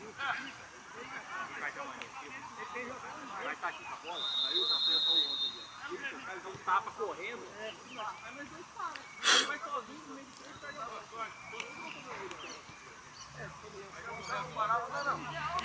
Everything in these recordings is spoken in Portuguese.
Vai estar aqui com a bola, daí o café tá o 11 ali. O cara dá um tapa correndo. Ele vai sozinho no meio de três, perde a bola. Não parava, não.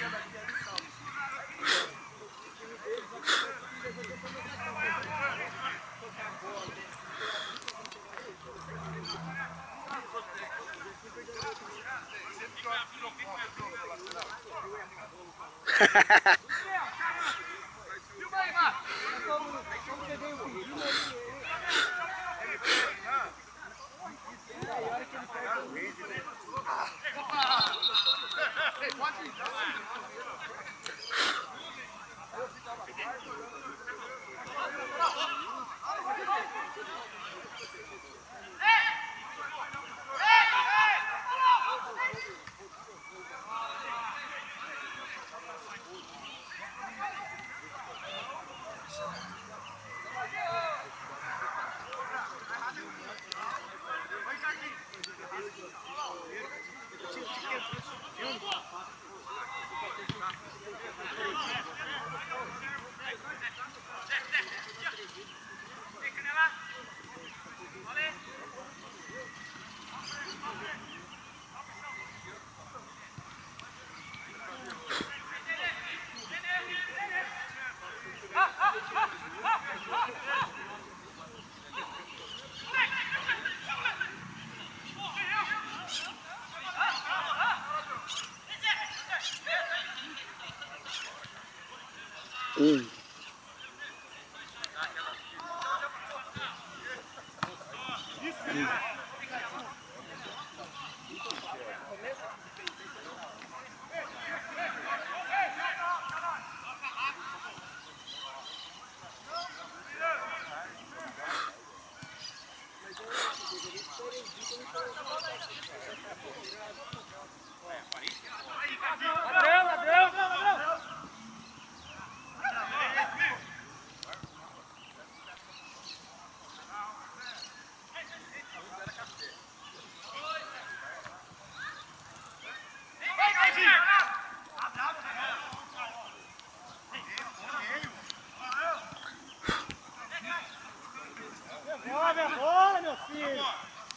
Devolve a bola, meu filho!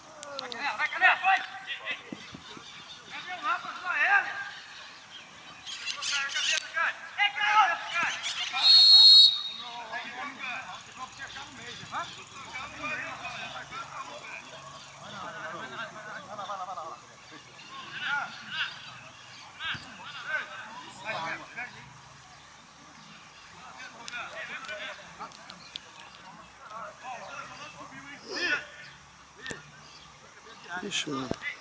Vai, Canela, vai! Cadê o Rafa? Só ele! Cabeça, cara! Ei, garoto! Vamos fechar no meio, vai? Ixi, mano.